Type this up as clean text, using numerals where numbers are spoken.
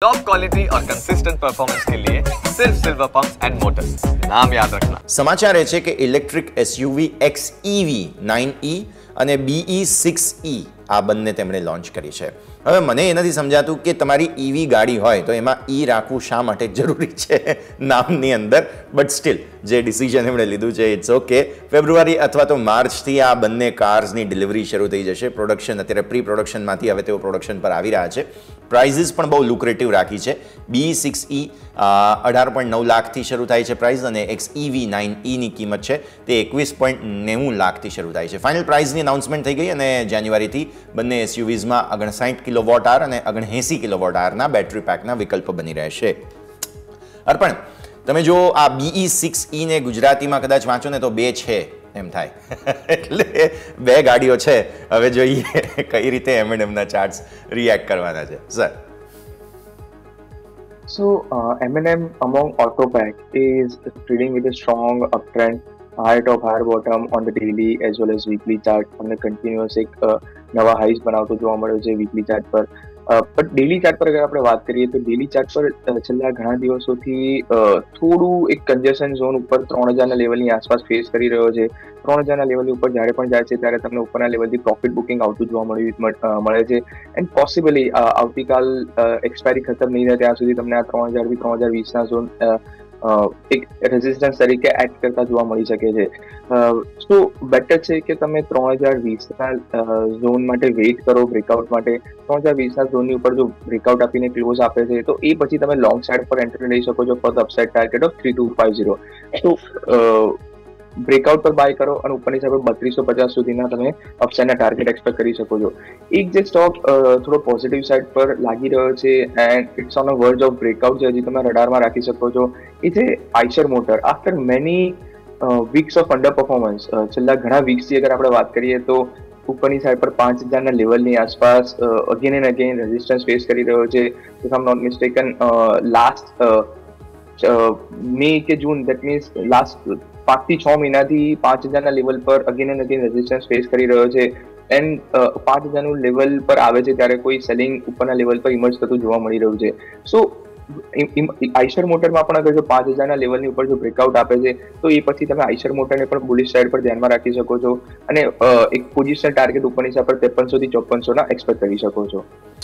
Top quality और consistent performance के लिए सिर्फ सिल्वर पंप्स एंड मोटर्स, नाम याद रखना। સમાચાર એ છે કે ઇલેક્ટ્રિક એસયુવી XEV 9e અને BE6e આ બંને તેમણે લોન્ચ કરી છે। હવે મને એ નથી સમજાતું કે તમારી ઈવી ગાડી હોય તો એમાં ઈ રાખવું શા માટે જરૂરી છે નામની અંદર, બટ સ્ટીલ જે ડિસિઝન એમણે લીધું છે ઇટ્સ ઓકે। ફેબ્રુઆરી અથવા તો માર્ચથી આ બંને કાર્સની ડિલિવરી શરૂ થઈ જશે। પ્રોડક્શન અત્યારે પ્રી પ્રોડક્શનમાંથી હવે તેઓ પ્રોડક્શન પર આવી રહ્યા છે। પ્રાઇઝીસ પણ બહુ લુક્રેટિવ રાખી છે। BE6e 18.9 લાખથી શરૂ થાય છે પ્રાઇઝ, અને XEV 9eની કિંમત છે તે 21.90 લાખથી શરૂ થાય છે। ફાઇનલ પ્રાઇઝની અનાઉન્સમેન્ટ થઈ ગઈ અને જાન્યુઆરીથી બંને એસયુવીઝમાં 59 કિલોવોટ આર અને 79 કિલોવોટ આરના બેટરી પેકના વિકલ્પ બની રહેશે। અર્પણ, તમે જો આ BE6e ને ગુજરાતીમાં કદાચ વાંચો ને તો બે છે એમ થાય એટલે બે ગાડીઓ છે। હવે જોઈએ કઈ રીતે M&Mના ચાર્ટ્સ રિએક્ટ કરવાના છે sir. So M&M among auto pack is trading with a strong uptrend, higher top, higher bottom on the daily as well as weekly chart. हमने continuous एक नवा हाइस बनावतो જોવા મળ્યો છે weekly chart પર। બટ ડેલી ચાર્ટ પર અગર આપણે વાત કરીએ તો ડેલી ચાર્ટ પર છેલ્લા ઘણા દિવસોથી થોડું એક કન્જેશન ઝોન ઉપર 3000ના લેવલની આસપાસ ફેસ કરી રહ્યો છે। 3000ના લેવલની ઉપર જ્યારે પણ જાય છે ત્યારે તમને ઉપરના લેવલથી પ્રોફિટ બુકિંગ આવતું જોવા મળે છે। એન્ડ પોસિબલી આવતીકાલ એક્સપાયરી ખતમ નહીં થાય ત્યાં સુધી તમને આ 3000 થી 3020ના ઝોન એક રેઝિસ્ટન્સ તરીકે એક્ટ કરતા જોવા મળી શકે છે। સો બેટર છે કે તમે 3020ના ઝોન માટે વેઇટ કરો બ્રેકઆઉટ માટે। 3020ના ઝોનની ઉપર જો બ્રેકઆઉટ આપીને ક્લોઝ આપે છે તો એ પછી તમે લોંગ સાઇડ પર એન્ટ્રી લઈ શકો છો for the upside target of 3250। તો બ્રેકઆઉટ પર બાય કરો અને ઉપરની સાઈડ પર 3250 સુધીના તમે અપસાઇડના ટાર્ગેટ એક્સપેક્ટ કરી શકો છો। એક જે સ્ટોક થોડો પોઝિટિવ સાઇડ પર લાગી રહ્યો છે and it's on a verge of breakout છે, હજી તમે રડારમાં રાખી શકો છો, એ છે Eicher motor. After many weeks of underperformance, છેલ્લા ઘણા વીક્સથી અગર આપણે વાત કરીએ તો ઉપરની સાઈડ પર 5000ના લેવલની આસપાસ again and again resistance face કરી રહ્યો છે। If I am not mistaken last May કે જૂન, દેટ મીન્સ લાસ્ટ 5 થી 6 મહિનાથી 5000ના લેવલ પર again and again resistance face કરી રહ્યો છે। એન્ડ 5000નું લેવલ પર આવે છે ત્યારે કોઈ સેલિંગ ઉપરના લેવલ પર ઇમર્જ થતું જોવા મળી રહ્યું છે। સો આઈશર મોટરમાં પણ અગર જો 5000ના લેવલની ઉપર જો બ્રેકઆઉટ આપે છે તો એ પછી તમે આઈશર મોટરને પણ બુલિશ સાઇડ પર ધ્યાનમાં રાખી શકો છો અને એક પોઝિશનલ ટાર્ગેટ ઉપરની સાઈડ પર 5300 થી 5400ના એક્સપેક્ટ કરી શકો છો।